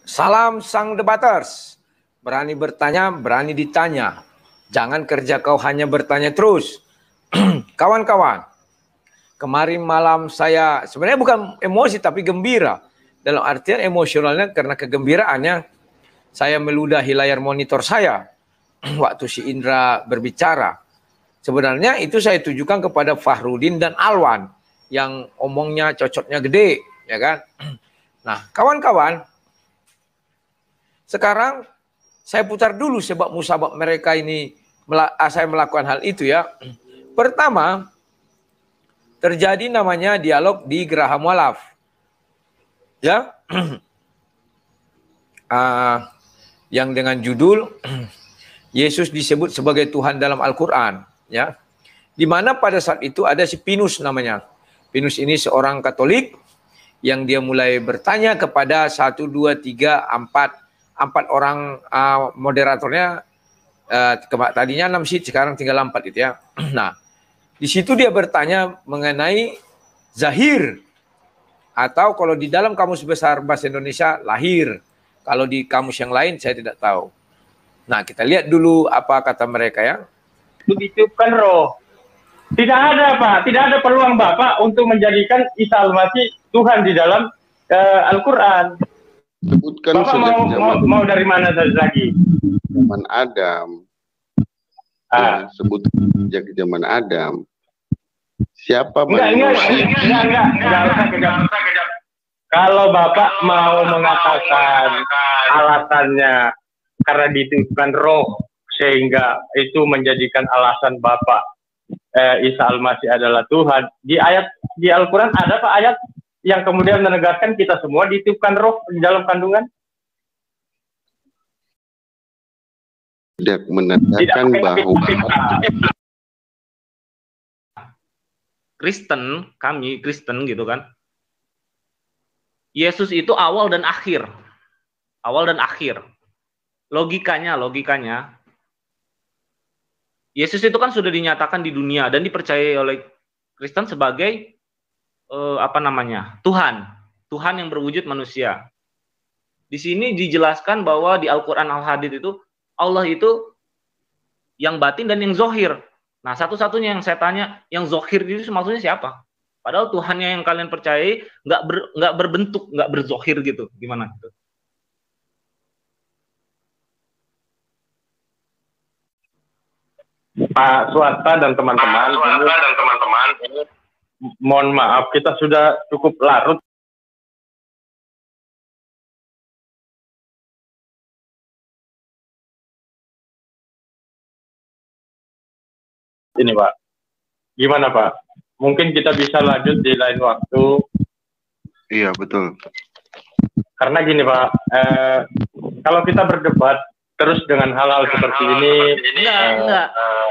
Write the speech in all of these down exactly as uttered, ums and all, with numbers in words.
Salam sang debaters. Berani bertanya, berani ditanya. Jangan kerja kau hanya bertanya terus. Kawan-kawan, kemarin malam saya sebenarnya bukan emosi tapi gembira. Dalam artian emosionalnya karena kegembiraannya saya meludahi layar monitor saya waktu si Indra berbicara. Sebenarnya itu saya tujukan kepada Fahrudin dan Alwan yang omongnya cocoknya gede, ya kan? Nah, kawan-kawan, sekarang saya putar dulu sebab musabab mereka ini saya melakukan hal itu ya. Pertama, terjadi namanya dialog di Geraha Mualaf. Ya. uh, yang dengan judul Yesus disebut sebagai Tuhan dalam Al-Qur'an, ya. Di mana pada saat itu ada si Pinus namanya. Pinus ini seorang Katolik yang dia mulai bertanya kepada satu, dua, tiga, empat empat orang uh, moderatornya, uh, tadinya enam seat, sekarang tinggal empat gitu ya. Nah, di situ dia bertanya mengenai zahir, atau kalau di dalam kamus besar bahasa Indonesia lahir, kalau di kamus yang lain saya tidak tahu. Nah, kita lihat dulu apa kata mereka ya. Dititipkan roh. Tidak ada Pak, tidak ada peluang Bapak untuk menjadikan Isa Al-Masih Tuhan di dalam uh, Al-Quran. Sebutkan Bapak mau, mau, mau dari mana lagi? Zaman Adam. Ah. Ya, sebut sejak zaman Adam. Siapa enggak, enggak, enggak, enggak, enggak, enggak, usah kejam, kejam. Kalau Bapak mau mengatakan alasannya karena dititipkan roh sehingga itu menjadikan alasan Bapak eh, Isa Al-Masih adalah Tuhan, di ayat di Al-Quran ada Pak ayat yang kemudian menegaskan kita semua dititipkan roh di dalam kandungan? Tidak menegaskan bahwa Kristen, kami Kristen gitu kan, Yesus itu awal dan akhir. Awal dan akhir. Logikanya, logikanya, Yesus itu kan sudah dinyatakan di dunia dan dipercayai oleh Kristen sebagai Uh, apa namanya, Tuhan, Tuhan yang berwujud manusia. Di sini dijelaskan bahwa di Al-Quran Al-Hadid itu Allah itu yang batin dan yang zohir. Nah, satu-satunya yang saya tanya, yang zohir itu maksudnya siapa? Padahal Tuhannya yang kalian percayai nggak ber, nggak berbentuk, nggak berzohir gitu. Gimana gitu? Pak Swasta dan teman-teman, Swasta dan teman-teman ini, mohon maaf, kita sudah cukup larut. Ini Pak, gimana Pak? Mungkin kita bisa lanjut di lain waktu. Iya, betul. Karena gini Pak, eh, kalau kita berdebat terus dengan hal-hal seperti ini, enggak, eh, enggak. Eh,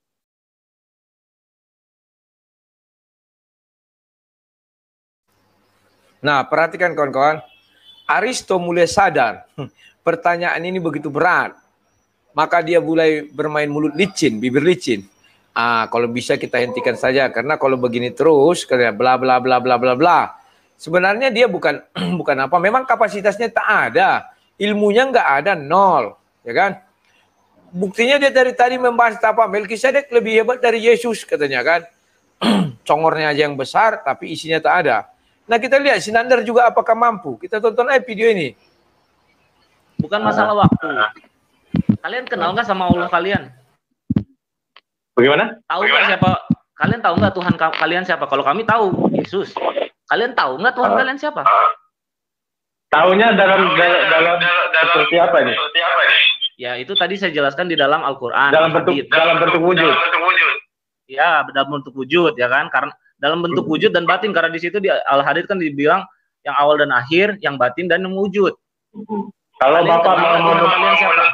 Nah, perhatikan kawan-kawan. Aristo mulai sadar pertanyaan ini begitu berat. Maka dia mulai bermain mulut licin, bibir licin. Ah, kalau bisa kita hentikan saja karena kalau begini terus kayak bla bla bla bla bla bla. Sebenarnya dia bukan bukan apa, memang kapasitasnya tak ada. Ilmunya nggak ada, nol, ya kan? Buktinya dia dari tadi membahas apa? Melkisedek lebih hebat dari Yesus katanya kan. Congornya aja yang besar tapi isinya tak ada. Nah, kita lihat Sinandar juga apakah mampu. Kita tonton aja video ini. Bukan masalah waktu. Kalian kenal nggak sama Allah kalian? Bagaimana? Tahu nggak siapa? Kalian tahu nggak Tuhan kalian siapa? Kalau kami tahu, Yesus. Kalian tahu nggak Tuhan kalian siapa? Tahunya dalam dalam, dalam, dalam seperti apa ini? Ya, itu tadi saya jelaskan di dalam Al-Quran. Dalam bentuk dalam bentuk wujud. Ya, dalam bentuk wujud ya kan? Karena dalam bentuk wujud dan batin, karena di situ di Al-Hadid kan dibilang yang awal dan akhir, yang batin dan yang wujud. Kalau kalian Bapak mau Tuhan kalian siapa?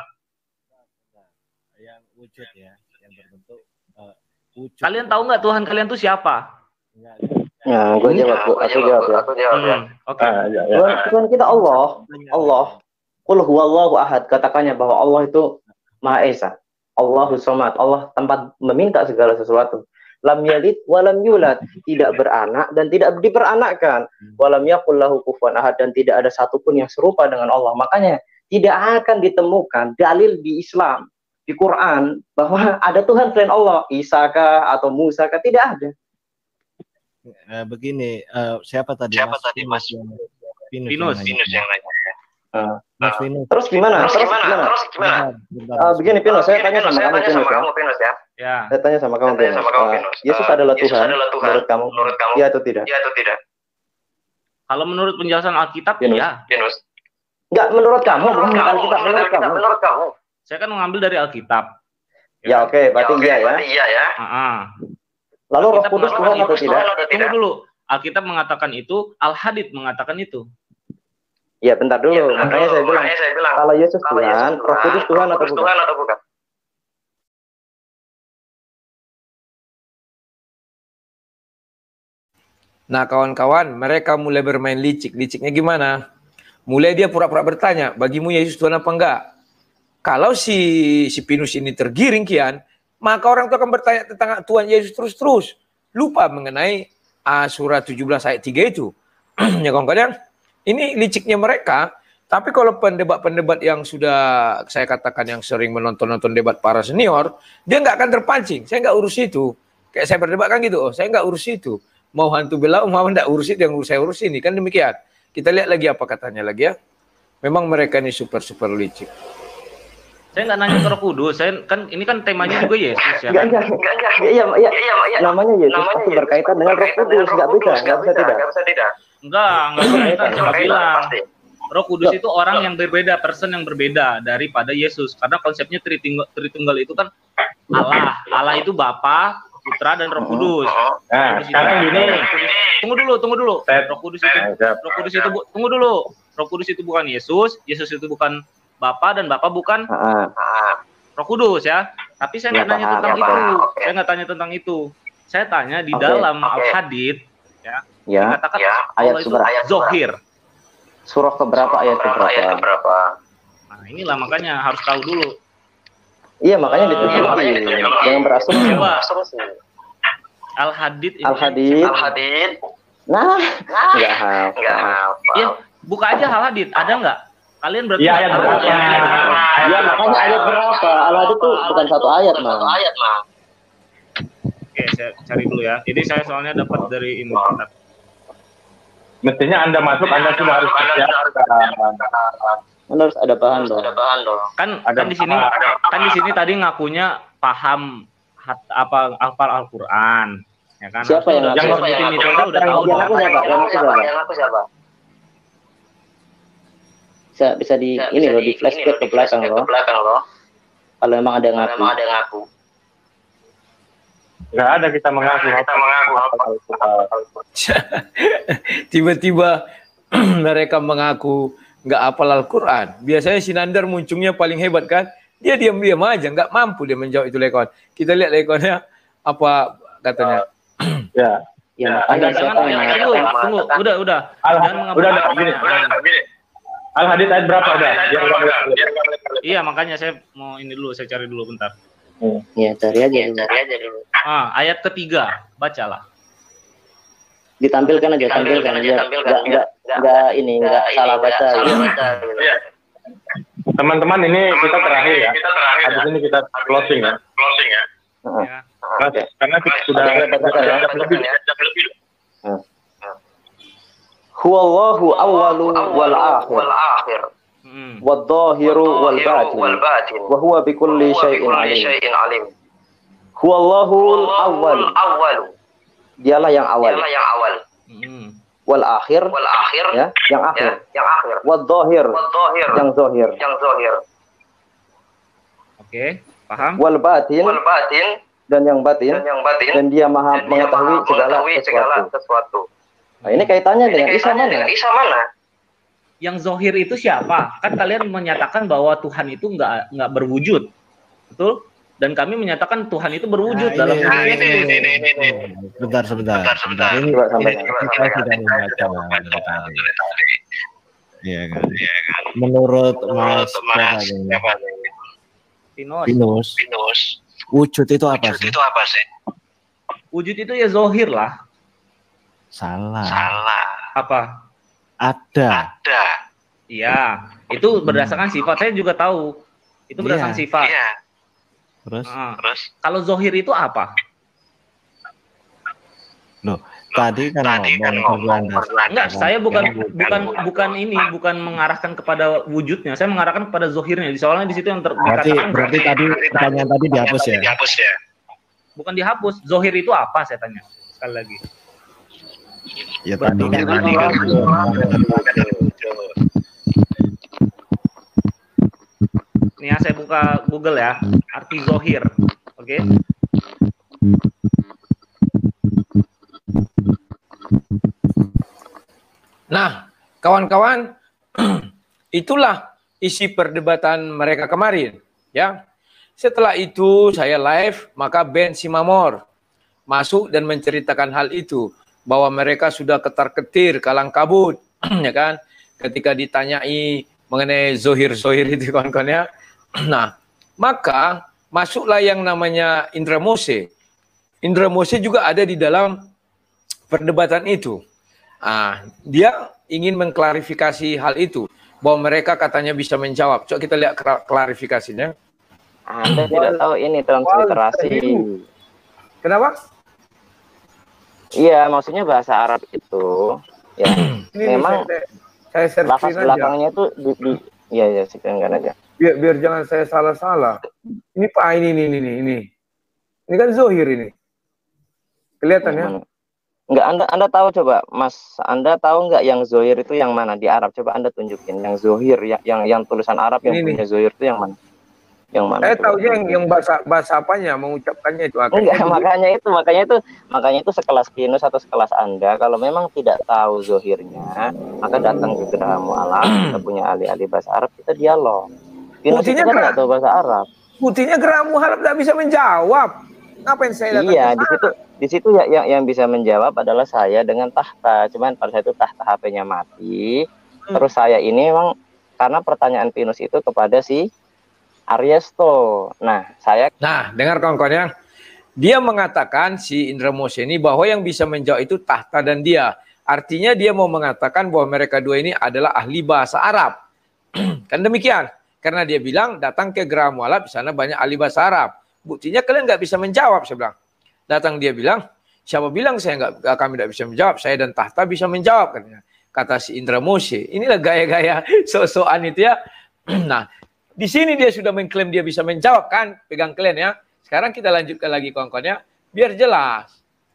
Yang wujud ya, yang berbentuk uh, wujud. Kalian tahu nggak Tuhan kalian tuh siapa? Ya, gue jawab, Bu. Aku jawab ya. Aku jawab ya. Hmm, Oke. Ah, ya, ya. Tuhan, Tuhan kita Allah, Allah. Qul huwallahu ahad. Katakannya bahwa Allah itu Maha Esa. Allahu Somad. Allah tempat meminta segala sesuatu. lam yalid wa lam yulad, tidak beranak dan tidak diperanakkan, wa lam yakul lahu kufuwan ahad, dan tidak ada satupun yang serupa dengan Allah. Makanya tidak akan ditemukan dalil di Islam, di Quran, bahwa ada Tuhan selain Allah, Isa kah atau Musa kah, tidak ada. Uh, begini, uh, siapa tadi? Siapa Mas tadi, Mas? Pinus, Pinus, Pinus yang nanya. Uh, Mas Pinus. terus gimana? Terus Terus gimana? gimana? Terus gimana? Bentar, Uh, begini Pinus, saya tanya sama Saya kamu tanya Pinus sama ya. kamu, Pinus ya. Ya. Saya tanya sama kamu Saya tanya Pinus. sama kamu, Uh, Pinus. Yesus Uh, adalah Yesus Tuhan, adalah Tuhan. menurut kamu? Menurut kamu? Iya atau tidak? Iya atau tidak? Kalau menurut penjelasan Alkitab, Pinus. iya. Pinus. Enggak, menurut kamu, bukan Menurut Alkitab, menurut kamu. Menurut kamu. Saya kan mengambil dari Alkitab. Ya oke, berarti Ya, oke, iya ya. berarti iya ya. Ah, ah. Lalu Roh Alkitab Kudus mengatakan Tuhan atau itu. tidak? Tuhan atau Tunggu tidak? dulu. Alkitab mengatakan itu, Al-Hadid mengatakan itu. Ya bentar dulu, Ya, benar makanya dulu. saya bilang, Makanya saya bilang, kalau Yesus kalau Yesus Tuhan, Roh Kudus Tuhan Roh atau Kudus bukan? Tuhan atau bukan? Nah kawan-kawan, mereka mulai bermain licik. Liciknya gimana? Mulai dia pura-pura bertanya, bagimu Yesus Tuhan apa enggak? Kalau si si Pinus ini tergiring kian, maka orang itu akan bertanya tentang Tuhan Yesus terus-terus. Lupa mengenai uh, surat tujuh belas ayat tiga itu. Ya kawan-kawan, ini liciknya mereka. Tapi kalau pendebat-pendebat yang sudah saya katakan yang sering menonton-nonton debat para senior, dia nggak akan terpancing. Saya nggak urus itu. Kayak saya berdebat kan gitu, oh saya nggak urus itu. Mau hantu belau, mau nggak urus itu, yang urus saya urus ini. Kan demikian. Kita lihat lagi apa katanya lagi ya. Memang mereka ini super-super licik. Saya nggak nanya ke Roh Kudus. Saya kan ini kan temanya juga Yesus ya. Enggak, Kan? enggak, Enggak, enggak. Iya, iya, Iya, iya. namanya Yesus Namanya pasti Yesus berkaitan dengan Roh berkaitan Kudus, dengan nggak Roh bisa, Kudus, nggak bisa tidak. Nggak bisa tidak. Enggak, enggak Loh, bisa. loh, Saya bilang. Pasti. Roh Kudus Loh. itu orang yang berbeda, person yang berbeda daripada Yesus. Karena konsepnya Tritunggal, Tritunggal itu kan Allah. Allah itu Bapa, Putra, dan Roh Kudus. Nah, Roh Kudus sekarang itu- gini. Tunggu dulu, tunggu dulu. Saya- Roh Kudus itu, Siap. Roh Kudus itu bu- tunggu dulu. Roh Kudus itu bukan Yesus, Yesus itu bukan Bapa, dan Bapa bukan Ah, Roh Kudus ya. Tapi saya Ya, nggak nanya paham, tentang ya, itu. paham. Oke. Saya nggak tanya tentang itu. Saya tanya di Oke. dalam Oke. Al-Hadid ya. dikatakan Ya, ayat Allah itu seberapa? Ayat Zohir. Surah keberapa ayat Berapa ayat keberapa? keberapa? Nah inilah makanya harus tahu dulu. Iya, makanya Eh, diteliti. makanya diteliti. Jangan berasumsi. Coba. Asumsi. Al-Hadid ini. Al-Hadid. Al-Hadid. Nah, Nah, enggak hafal. enggak hafal. Ya, buka aja Al-Hadid. Ada nggak? Kalian berarti Iya, nggak ayat tahu berapa? ya. Iya, makanya ayat berapa? Al-Hadid itu bukan satu ayat, Bukan Mas. Satu ayat, Mang. Oke, saya cari dulu ya. Ini saya soalnya dapat dari ini. Bentar. Mestinya Anda masuk, Anda sudah harus persiapkan. Anda harus ada bahan dong. Ada bahan dong. Kan Ada kan di sini apa? Ada apa? kan di sini tadi ngakunya paham hat, apa hafal Al-Qur'an. Ya kan? Siapa yang Harusnya ngaku? udah sebutin itu Yang aja udah tahu Yang dong. ngaku siapa? Yang ngaku siapa? Yang aku siapa? Bisa bisa di Bisa- ini bisa loh, di flashback ke di belakang flashback loh. Ke belakang loh. Kalau emang ada yang Kalau ngaku. memang ada yang ngaku. Enggak ada kita mengaku. Kita mengaku. Tiba-tiba mereka mengaku nggak hafal Al-Quran. Biasanya si Nandar muncungnya paling hebat kan. Dia diam-diam aja, nggak mampu dia menjawab itu lekon. Kita lihat lekonnya apa katanya. Ya. Ya, Anda makanya jangan siapa yang jangan ngaku? tunggu, tunggu, udah, udah. Al Jangan udah mengambil udah gini, apa-apa. udah udah gini. Al-Hadid ayat berapa udah? Biar nggak boleh. Iya, makanya saya mau ini dulu, saya cari dulu bentar. Ya, cari aja dulu. Cari aja dulu. Ah, ayat ketiga, bacalah. Ditampilkan aja, tampilkan aja. Tampilkan, Enggak enggak enggak ini enggak salah baca. Salah gitu. baca. Iya. Teman-teman ini kita terakhir ya. Kita terakhir. Habis ini kita closing ya. Closing ya. Heeh. Ya. Mas, karena kita sudah Oke, bacakan ya. jam lebih. Jam lebih. Huwallahu awwalu wal akhir Wal akhir. Hmm. wad dhahiru wal batin Wal batin. wa huwa bikulli syai'in Kulli alim. syai'in alim. Huwallahu awwal. Awal. Dialah yang awal. Dialah yang awal. Hmm. Wal akhir Wal akhir. ya, yang Ya, akhir. yang akhir. Wad dhahir Wal zahir. yang zahir. Yang zahir. Oke, paham? Wal batin Wal batin. dan yang batin, Dan yang batin. dan dia maha Dan dia mengetahui maha segala mengetahui segala sesuatu. sesuatu. Nah, ini kaitannya Ini dengan Isa kaitannya mana? dengan Isa mana? Yang zohir itu siapa? Kan kalian menyatakan bahwa Tuhan itu nggak nggak berwujud, betul? Dan kami menyatakan Tuhan itu berwujud Nah, dalam ini, diri ini, Yesus. ini, ini, ini, ini. Bentar, sebentar. Bentar, sebentar. Ini, Coba sampaikan. ini kita sudah membaca dari tadi. Iya kan? Menurut Mas Mas, siapa ini? siapa ini? Pinus. Pinus, Pinus. wujud itu apa Wujud sih? itu apa sih? Wujud itu ya zohir lah. Salah. Salah. Apa? Ada. Ada. Iya, itu berdasarkan sifat. Saya juga tahu. Itu berdasarkan Iya. sifat. Iya. Terus? Nah, terus kalau zohir itu apa? Loh, tadi kan Tadi kan ngomong ngomong. Enggak, saya bukan bukan bukan ini, bukan mengarahkan kepada wujudnya. Saya mengarahkan kepada zohirnya. Soalnya di situ yang ter- Berarti, dikatakan berarti tadi pertanyaan tadi dihapus ya? dihapus ya. Bukan dihapus. Zohir itu apa? Saya tanya sekali lagi. Ya tadi kan. Tadi kan. Nih ya, saya buka Google ya. Arti zohir. Oke. Nah, kawan-kawan, itulah isi perdebatan mereka kemarin, ya. Setelah itu saya live, maka Ben Simamor masuk dan menceritakan hal itu, bahwa mereka sudah ketar-ketir, kalang kabut, ya kan, ketika ditanyai mengenai zohir-zohir itu kawan-kawan ya. Nah, maka masuklah yang namanya Indra Mose. Indra Mose juga ada di dalam perdebatan itu. Ah, dia ingin mengklarifikasi hal itu, bahwa mereka katanya bisa menjawab. Coba kita lihat klarifikasinya. Anda tidak tahu ini transliterasi. Kenapa? Iya, maksudnya bahasa Arab itu ya Ini memang saya, saya lafaz searching aja. belakangnya itu di, di iya ya sekian aja. Biar, biar jangan saya salah-salah. Ini Pak, ini, ini, ini, ini. Ini kan zohir ini. Kelihatan ya? Enggak, Anda Anda tahu coba, Mas, Anda tahu nggak yang zohir itu yang mana di Arab? Coba Anda tunjukin yang zohir yang yang, yang tulisan Arab yang Ini, punya nih. zohir itu yang mana? Yang mana? Saya coba? tahu yang yang bahasa bahasa apanya mengucapkannya itu. Enggak, Akhirnya makanya itu, makanya itu, makanya itu sekelas Pinus atau sekelas Anda, kalau memang tidak tahu zohirnya, maka datang ke Geraha Mu'alaf, kita punya ahli-ahli bahasa Arab, kita dialog. Pinus itu Buktinya kan Gerah- nggak tahu bahasa Arab. Buktinya Geraha Mu'alaf tidak bisa menjawab. Ngapain saya datang Iya, ke di sana? situ, di situ ya, yang yang bisa menjawab adalah saya dengan tahta. Cuman pada saat itu tahta H P-nya mati. Hmm. Terus saya ini memang karena pertanyaan Pinus itu kepada si Ariesto. Nah, saya Nah, dengar kawan-kawan ya. Dia mengatakan si Indra Mose ini bahwa yang bisa menjawab itu tahta dan dia. Artinya dia mau mengatakan bahwa mereka dua ini adalah ahli bahasa Arab. Kan demikian. Karena dia bilang datang ke Geraha Mu'alaf, di sana banyak ahli bahasa Arab. Buktinya kalian nggak bisa menjawab, saya bilang. Datang dia bilang, siapa bilang saya nggak, kami tidak bisa menjawab, saya dan tahta bisa menjawab, katanya. Kata si Indra Mose. Inilah gaya-gaya so-soan itu ya. Nah, di sini dia sudah mengklaim dia bisa menjawab kan, pegang kalian ya. Sekarang kita lanjutkan lagi kawan-kawan ya, biar jelas.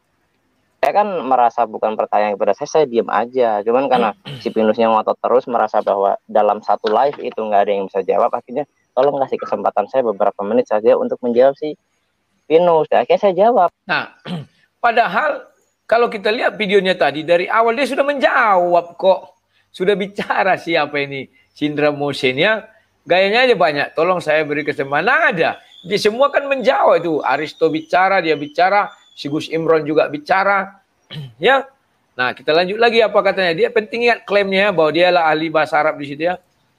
saya kan merasa bukan pertanyaan kepada saya, saya diam aja. Cuman karena si Pinusnya ngotot terus merasa bahwa dalam satu live itu nggak ada yang bisa jawab, akhirnya tolong kasih kesempatan saya beberapa menit saja untuk menjawab si Pinus. Dan akhirnya saya jawab. Nah, padahal kalau kita lihat videonya tadi, dari awal dia sudah menjawab kok. Sudah bicara siapa ini, Indra Mose-nya. Gayanya aja banyak, tolong saya beri kesempatan. Nah, ada. Dia semua kan menjawab itu. Aristo bicara, dia bicara. Si Gus Imron juga bicara. Ya. Nah, kita lanjut lagi apa katanya. Dia penting ingat klaimnya bahwa dia adalah ahli bahasa Arab di situ ya.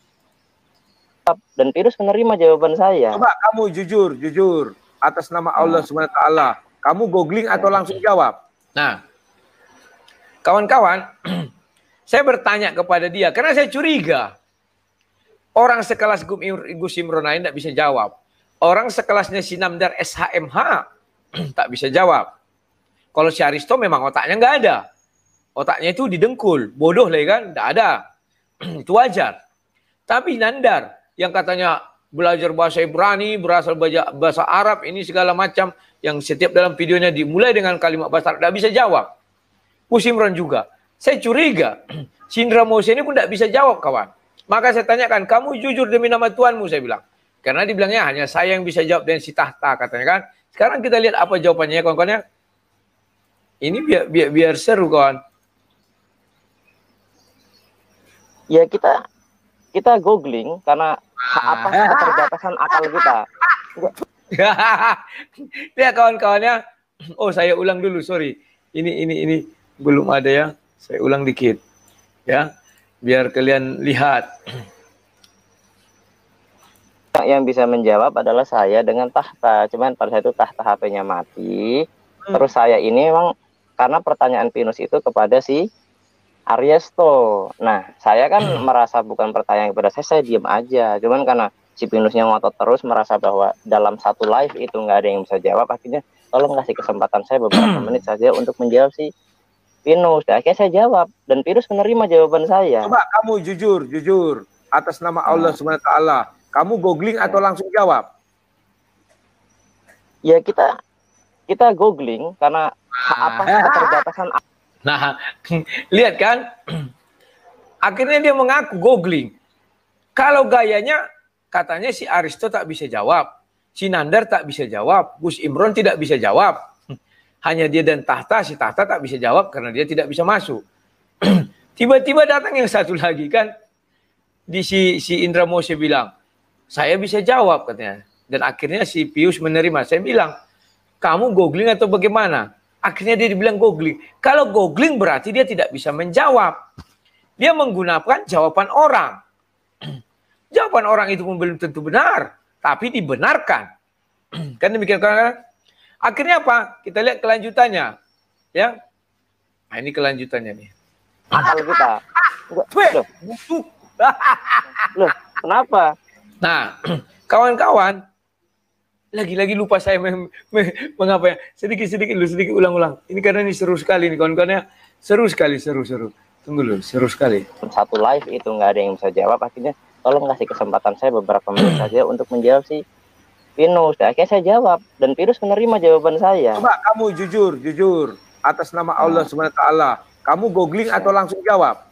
Dan Pinus menerima jawaban saya. Coba kamu jujur, jujur. Atas nama Allah subhanahu wa taala. Kamu googling atau langsung jawab? Nah, kawan-kawan, saya bertanya kepada dia. Karena saya curiga. Orang sekelas Gus Imron lain tidak bisa jawab. Orang sekelasnya Sinamdar S H M H tak bisa jawab. Kalau si Aristo memang otaknya nggak ada. Otaknya itu didengkul. Bodoh lah kan? Nggak ada. Itu wajar. Tapi Nandar yang katanya belajar bahasa Ibrani, berasal bahasa Arab, ini segala macam. Yang setiap dalam videonya dimulai dengan kalimat bahasa Arab. Nggak bisa jawab. Gus Imron juga. Saya curiga. Indra Mose ini pun nggak bisa jawab kawan. Maka saya tanyakan, kamu jujur demi nama Tuhanmu, saya bilang. Karena dibilangnya hanya saya yang bisa jawab dan si tahta, katanya kan. Sekarang kita lihat apa jawabannya, kawan-kawan ya. Ini biar, biar, biar seru, kawan. Ya kita kita googling karena apa keterbatasan akal kita. Lihat kawan-kawannya. Oh, saya ulang dulu, sorry. Ini, ini, ini belum ada ya. Saya ulang dikit. Ya. Biar kalian lihat. Yang bisa menjawab adalah saya dengan tahta. Cuman pada saat itu tahta H P-nya mati. Hmm. Terus saya ini memang karena pertanyaan Pinus itu kepada si Ariesto. Nah, saya kan merasa bukan pertanyaan kepada saya, saya diam aja. Cuman karena si Pinusnya ngotot terus, merasa bahwa dalam satu live itu nggak ada yang bisa jawab, akhirnya tolong kasih kesempatan saya beberapa menit saja untuk menjawab si Pinus. Dan akhirnya saya jawab, dan Pinus menerima jawaban saya. Coba kamu jujur, jujur atas nama Allah subhanahu wa taala. Kamu googling atau langsung jawab? Ya kita kita googling karena apa keterbatasan. Nah, lihat kan? Akhirnya dia mengaku googling. Kalau gayanya katanya si Aristo tak bisa jawab, si Nandar tak bisa jawab, Gus Imron tidak bisa jawab. Hanya dia dan Tahta, si Tahta tak bisa jawab karena dia tidak bisa masuk. Tiba-tiba datang yang satu lagi kan, di si si Indra Mose bilang, saya bisa jawab katanya. Dan akhirnya si Pius menerima. Saya bilang, kamu googling atau bagaimana? Akhirnya dia dibilang googling. Kalau googling berarti dia tidak bisa menjawab. Dia menggunakan jawaban orang. Jawaban orang itu pun belum tentu benar, tapi dibenarkan. Kan demikian kan? Akhirnya apa? Kita lihat kelanjutannya. Ya. Nah, ini kelanjutannya nih. Akal kita. Loh. Loh, kenapa? Nah, kawan-kawan, lagi-lagi lupa saya me, me, mengapa ya. Sedikit-sedikit dulu, sedikit ulang-ulang. Ini karena ini seru sekali nih kawan-kawannya. Seru sekali, seru-seru. Tunggu dulu, seru sekali. Satu live itu nggak ada yang bisa jawab, akhirnya tolong kasih kesempatan saya beberapa menit saja untuk menjawab si Pinus. Dan akhirnya saya jawab, dan Pinus menerima jawaban saya. Coba kamu jujur, jujur atas nama Allah subhanahu wa taala. Kamu googling atau langsung jawab?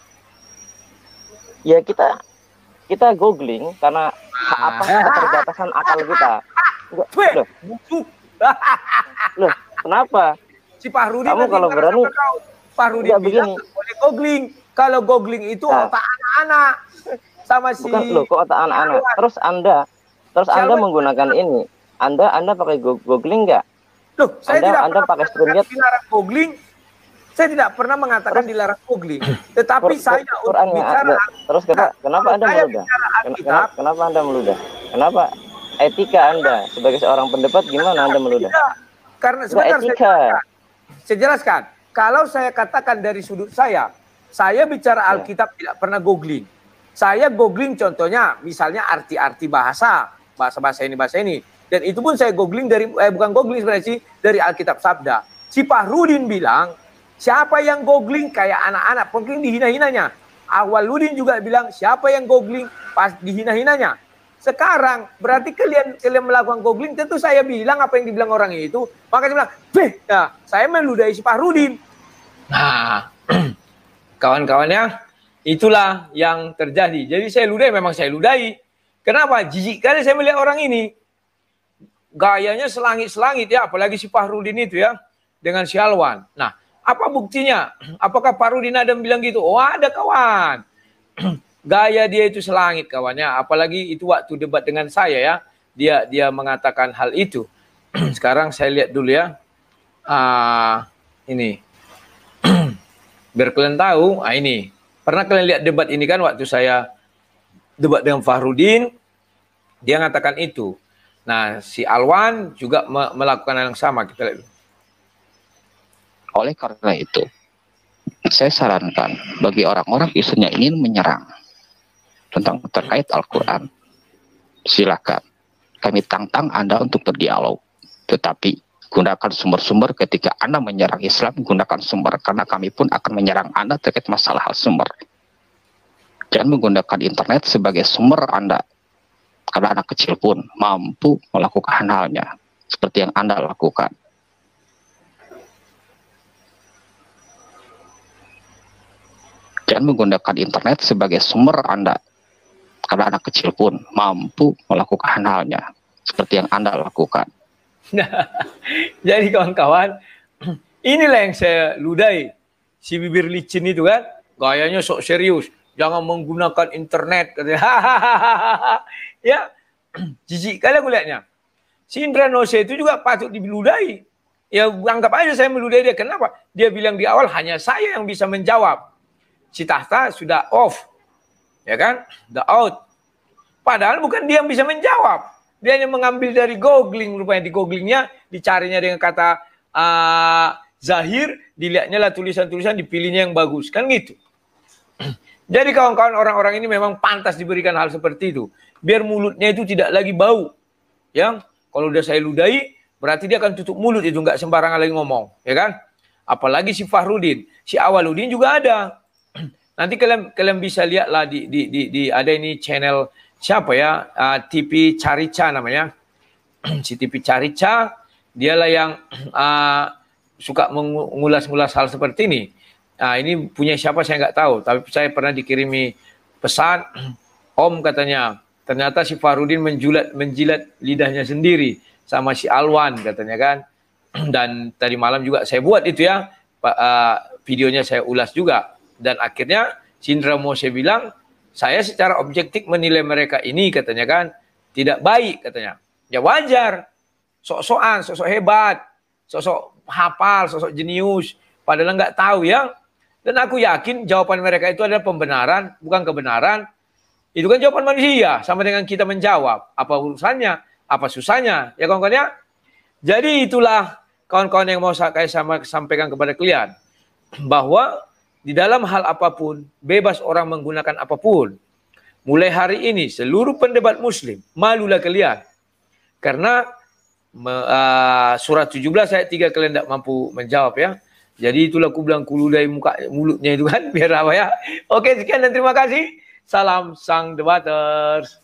Ya kita kita googling karena apa keterbatasan akal kita. Loh, loh, kenapa? Si Fahrudin, kamu kalau berani, Fahrudin bilang boleh googling. Kalau googling itu nah, otak anak-anak sama si. Bukan loh, kok otak anak-anak. Terus anda, terus si anda menggunakan ini. Anda, anda pakai googling nggak? Loh, saya anda, tidak anda pakai StreamYard. Dilarang googling. Saya tidak pernah mengatakan terus, dilarang googling. Tetapi per, saya per, untuk Quran bicara. Terus kenapa, kenapa anda meludah? Kenapa, kenapa anda meludah? Kenapa? Etika anda sebagai seorang pendebat gimana anda meludah? Tidak, karena sebentar etika. Saya jelaskan. saya jelaskan. Kalau saya katakan dari sudut saya, saya bicara ya. Alkitab tidak pernah googling. Saya googling contohnya, misalnya arti-arti bahasa, bahasa-bahasa ini, bahasa ini. Dan itu pun saya googling dari, eh, bukan googling sebenarnya sih, dari Alkitab Sabda. Si Fahrudin bilang, siapa yang googling kayak anak-anak, mungkin dihina-hinanya. Awaludin juga bilang, siapa yang googling pas dihina-hinanya. Sekarang berarti kalian kalian melakukan googling, tentu saya bilang apa yang dibilang orang itu, maka dia bilang, "Beh, nah, saya meludahi si Fahrudin." Nah, kawan-kawannya, itulah yang terjadi. Jadi saya ludahi, memang saya ludahi. Kenapa? Jijik kali saya melihat orang ini. Gayanya selangit-selangit ya, apalagi si Fahrudin itu ya, dengan si Alwan. Nah, apa buktinya? Apakah Fahrudin ada bilang gitu? Oh, ada kawan. Gaya dia itu selangit kawannya, apalagi itu waktu debat dengan saya ya, dia dia mengatakan hal itu. Sekarang saya lihat dulu ya, uh, ini, biar kalian tahu, ah ini, pernah kalian lihat debat ini kan waktu saya debat dengan Fahrudin, dia mengatakan itu. Nah, si Alwan juga me melakukan hal yang sama, kita lihat. Oleh karena itu, saya sarankan bagi orang-orang isunya ingin menyerang tentang terkait Al-Quran, silakan. Kami tantang Anda untuk berdialog. Tetapi gunakan sumber-sumber ketika Anda menyerang Islam, gunakan sumber. Karena kami pun akan menyerang Anda terkait masalah hal sumber. Jangan menggunakan internet sebagai sumber Anda. Karena anak kecil pun mampu melakukan halnya. Seperti yang Anda lakukan. Jangan menggunakan internet sebagai sumber Anda. Karena anak kecil pun mampu melakukan halnya seperti yang Anda lakukan. Nah, jadi kawan-kawan, inilah yang saya ludahi. Si bibir licin itu kan, gayanya sok serius. Jangan menggunakan internet. Ya, jijik kali aku lihatnya. Si Indra Nose itu juga patut diludahi. Ya, anggap aja saya meludahi dia. Kenapa? Dia bilang di awal hanya saya yang bisa menjawab. Si Tahta sudah off. Ya kan? The out. Padahal bukan dia yang bisa menjawab. Dia hanya mengambil dari googling. Rupanya di googlingnya dicarinya dengan kata uh, zahir, dilihatnya lah tulisan-tulisan, dipilihnya yang bagus. Kan gitu. Jadi kawan-kawan, orang-orang ini memang pantas diberikan hal seperti itu. Biar mulutnya itu tidak lagi bau. Ya, kalau udah saya ludahi, berarti dia akan tutup mulut itu, nggak sembarangan lagi ngomong. Ya kan? Apalagi si Fahrudin. Si Awaludin juga ada. Nanti kalian kalian bisa lihatlah di, di, di, di ada ini channel siapa ya, uh, T V Carica namanya. Si T V Carica, dialah yang uh, suka mengulas-ngulas hal seperti ini. Nah, ini punya siapa saya nggak tahu, tapi saya pernah dikirimi pesan, Om katanya, ternyata si Fahrudin menjulat, menjilat lidahnya sendiri sama si Alwan katanya kan. Dan tadi malam juga saya buat itu ya, uh, videonya saya ulas juga. Dan akhirnya Cindra Mose bilang, saya secara objektif menilai mereka ini katanya kan, tidak baik katanya. Ya wajar, sok-sokan, sok-sok hebat, sok-sok hafal, sok-sok jenius, padahal nggak tahu ya. Dan aku yakin jawaban mereka itu adalah pembenaran, bukan kebenaran. Itu kan jawaban manusia, sama dengan kita menjawab. Apa urusannya, apa susahnya, ya kawan-kawan ya. Jadi itulah kawan-kawan yang mau saya sama sampaikan kepada kalian, bahwa di dalam hal apapun, bebas orang menggunakan apapun. Mulai hari ini, seluruh pendebat muslim, malulah kalian. Karena uh, surat tujuh belas ayat tiga kalian tidak mampu menjawab ya. Jadi itulah aku bilang kuludai muka mulutnya itu kan, biar apa ya. Oke, sekian dan terima kasih. Salam sang debaters.